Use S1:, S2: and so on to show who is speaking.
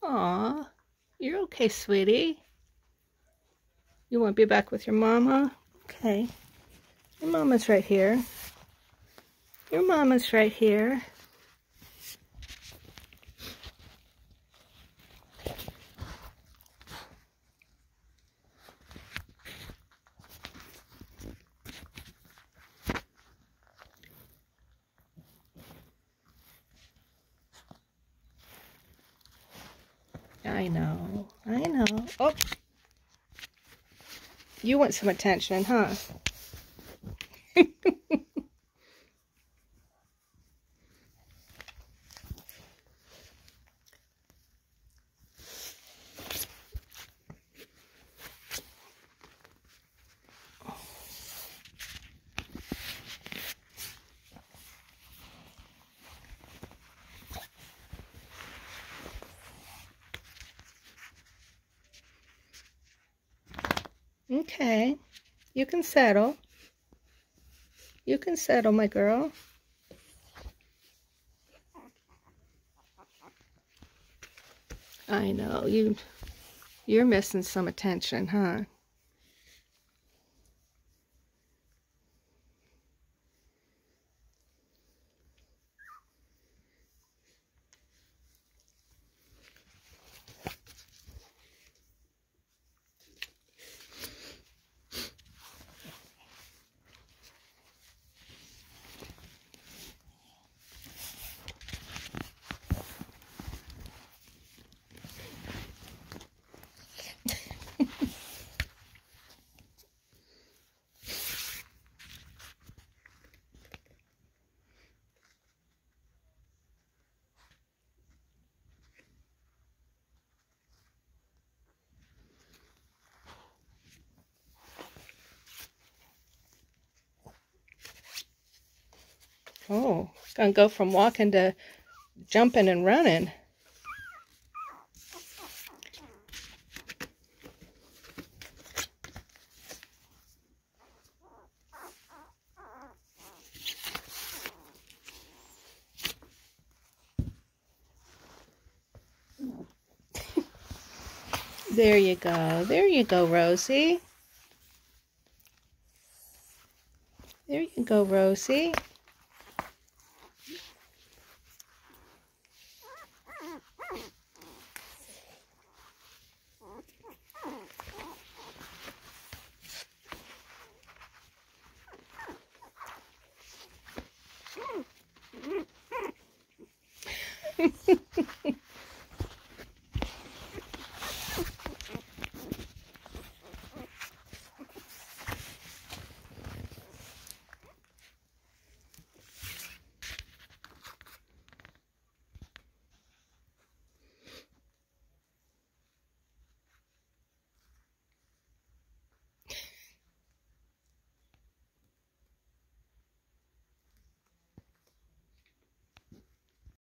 S1: Aw, you're okay, sweetie. You want to be back with your mama? Okay. Your mama's right here. Your mama's right here. I know. I know. Oh! You want some attention, huh? Okay. You can settle. You can settle, my girl. I know. You're missing some attention, huh? Oh, it's gonna go from walking to jumping and running. There you go. There you go, Rosie. There you go, Rosie.